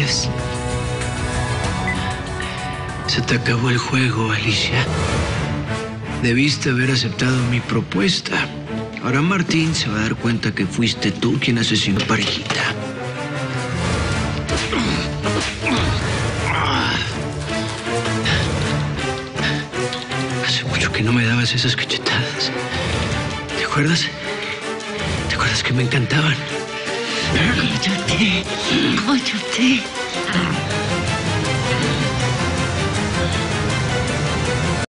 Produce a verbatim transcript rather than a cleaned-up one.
gracias. Se te acabó el juego, Alicia. Debiste haber aceptado mi propuesta. Ahora Martín se va a dar cuenta que fuiste tú quien asesinó a Parejita. Hace mucho que no me dabas esas cachetadas. ¿Te acuerdas? ¿Te acuerdas que me encantaban? Cállate, cállate.